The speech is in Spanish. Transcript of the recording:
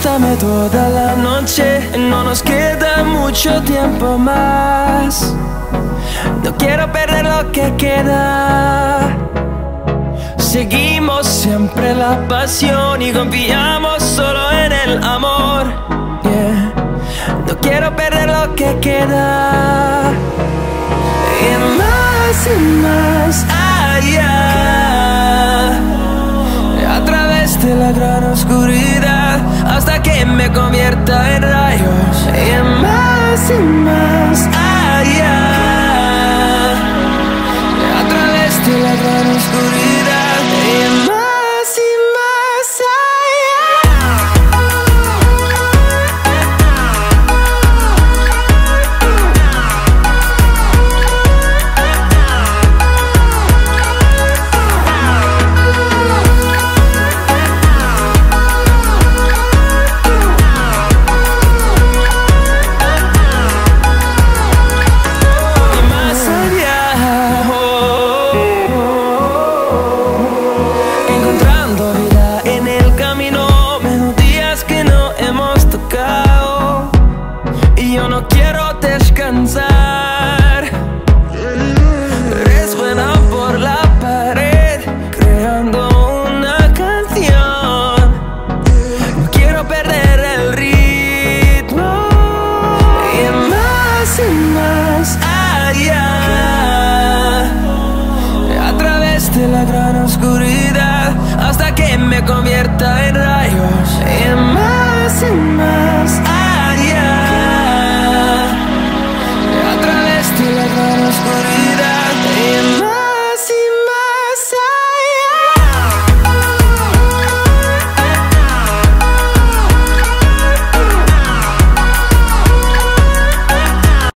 bésame toda la noche, no nos queda mucho tiempo más. No quiero perder lo que queda. Seguimos siempre la pasión y confiamos solo en el amor. Yeah. No quiero perder lo que queda. Y más allá, a través de la gran oscuridad, hasta que me convierta en rayos. Y más allá, a través de la gran oscuridad. Y más descansar. Resuena por la pared, creando una canción. No quiero perder el ritmo. Y más allá, a través de la gran oscuridad, hasta que me convierta en